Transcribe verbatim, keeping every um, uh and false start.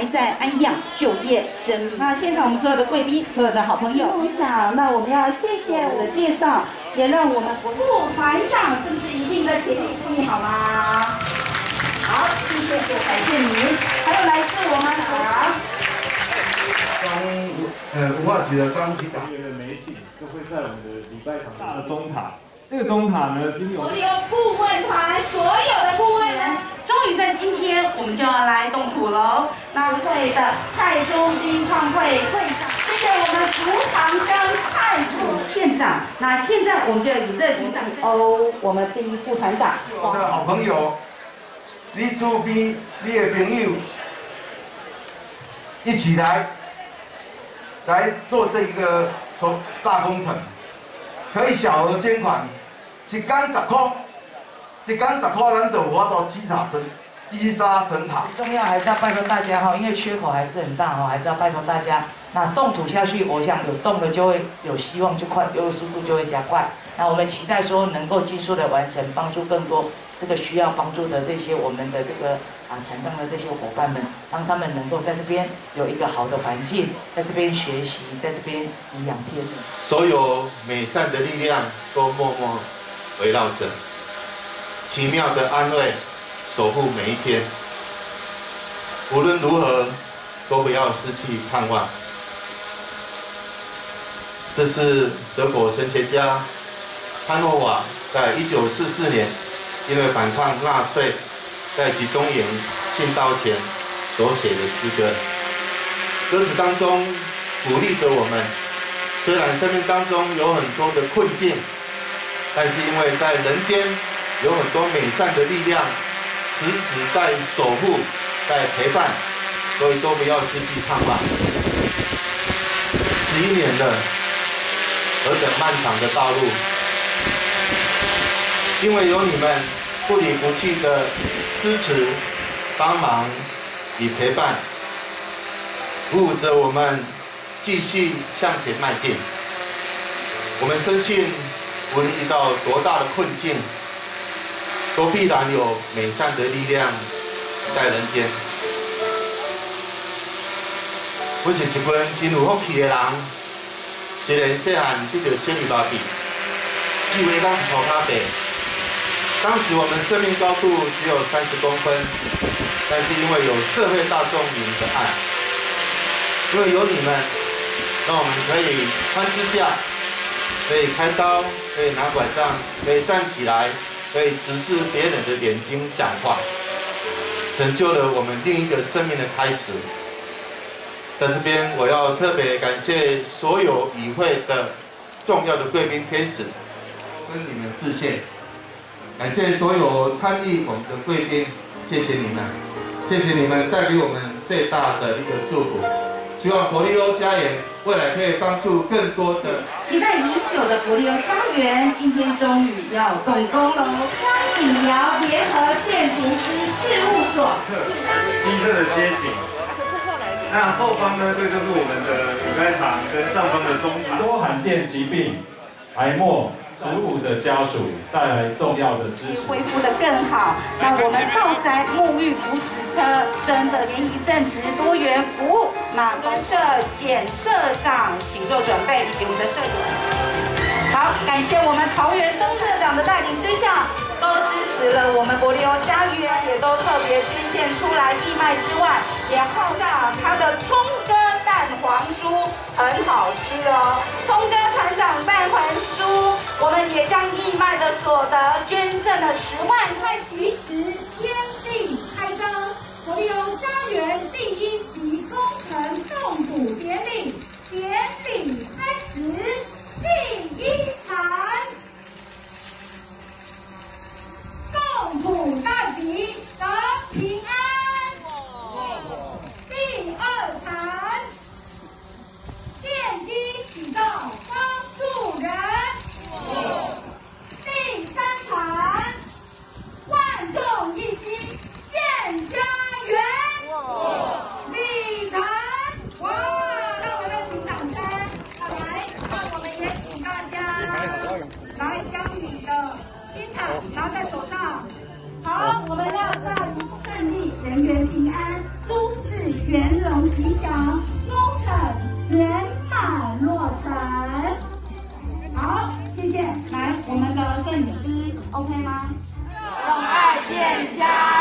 还在安养就业生命。那现场我们所有的贵宾、所有的好朋友，我想，那我们要谢谢我的介绍，也让我们副团长是不是一定的起立注意好吗？好，谢谢，感谢您。还有来自我们啊。 刚呃文化局的刚局长的媒体都会在我们的礼拜堂大的钟塔。这个钟塔呢，经由我们有顾问团所有的顾问呢，终于在今天我们就要来动土喽。那会的蔡中斌创会会长，谢谢我们竹塘乡蔡副县长。那现在我们就以热情掌声哦，我们第一副团长， 我的好朋友，你周边你的朋友一起来。 来做这个工大工程，可以小额捐款，一缸十块，一缸十块，咱就有法度积沙成积沙成塔。 最重要还是要拜托大家哈，因为缺口还是很大哈，还是要拜托大家。那动土下去，我想有动了就会有希望，就快，有速度就会加快。那我们期待说能够尽速的完成，帮助更多这个需要帮助的这些我们的这个啊残障的这些伙伴们，让他们能够在这边有一个好的环境，在这边学习，在这边颐养天年。 所有美善的力量都默默围绕着，奇妙的安慰，守护每一天。无论如何，都不要失去盼望。这是德国神学家汉诺瓦在一九四四年因为反抗纳粹，在集中营殉道前所写的诗歌。歌词当中鼓励着我们，虽然生命当中有很多的困境，但是因为在人间有很多美善的力量，时时在守护，在陪伴，所以都不要失去盼望。十一年了，何等漫长的道路！因为有你们不离不弃的支持、帮忙与陪伴，鼓舞着我们继续向前迈进。我们深信，无论遇到多大的困境，都必然有美善的力量在人间。我是一群真有福气的人，虽然细汉得到小儿麻痹，以为咱涂骹白。当时我们生命高度只有三十公分，但是因为有社会大众您的爱，因为有你们，让我们可以穿支架，可以开刀，可以拿拐杖，可以站起来，可以直视别人的眼睛讲话，成就了我们另一个生命的开始。在这边，我要特别感谢所有与会的重要的贵宾天使，跟你们致谢。感谢所有参与我们的贵宾，谢谢你们，谢谢你们带给我们最大的一个祝福。希望伯利欧家园未来可以帮助更多的。 期待已久的伯利欧家园，今天终于要动工喽！张景尧联合建筑师事务所， 新生的街景。那后方呢，这个就是我们的礼拜堂跟上方的中塔。 多罕见疾病、癌末。植物的家属带来重要的支持， 恢复得更好。那我们道宅沐浴扶持车真的是一正直多元服务。那分社简社长，请做准备，以及我们的社员。好，感谢我们桃园东社长的带领之下，都支持了我们伯利欧家园，也都特别捐献出来义卖之外，也号召他的葱哥蛋黄酥很好吃哦。葱哥团长蛋黄酥。我们也将义卖的所得捐赠了十万块。其实天地开张，伯利欧家园第一期工程动土典礼，典礼开始，第一场动土大吉得平安，第二场电机启动帮助人。第三场，万众一心建家园。礼堂，哇，让我们的成。好，谢谢。来，我们的摄影师 OK 吗？ 用爱见家。